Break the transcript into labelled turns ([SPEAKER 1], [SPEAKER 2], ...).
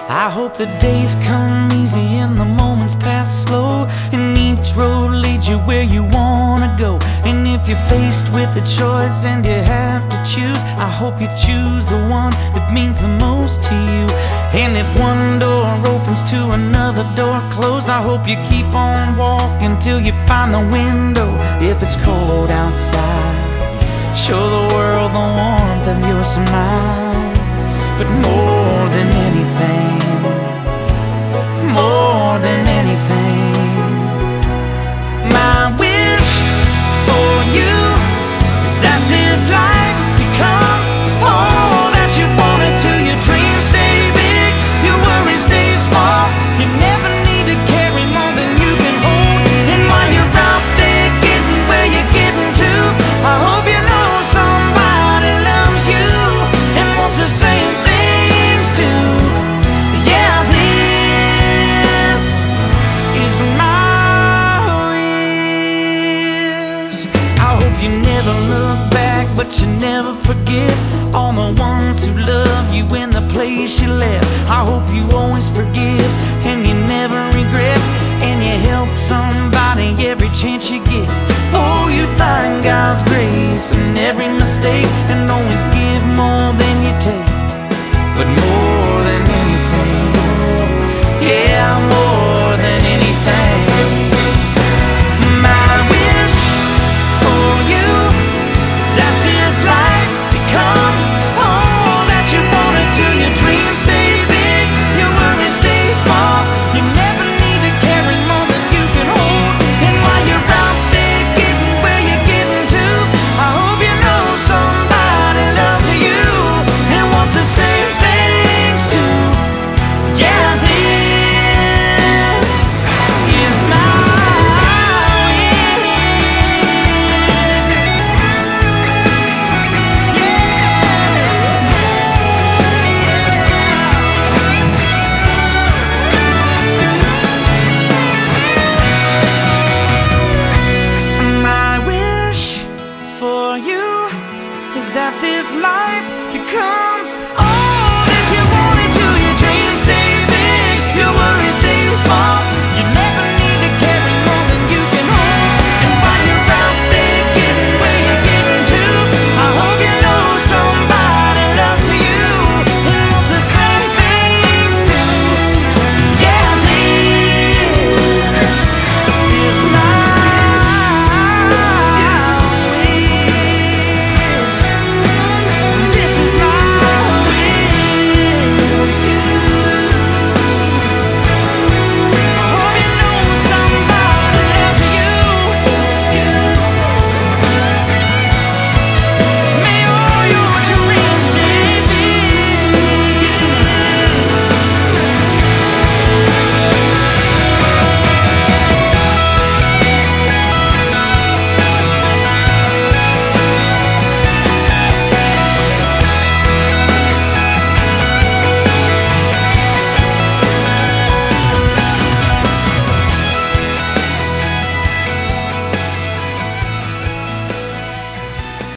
[SPEAKER 1] I hope the days come easy and the moments pass slow, and each road leads you where you wanna go. And if you're faced with a choice and you have to choose, I hope you choose the one that means the most to you. And if one door opens to another door closed, I hope you keep on walking till you find the window. If it's cold outside, show the world the warmth of your smile. But more than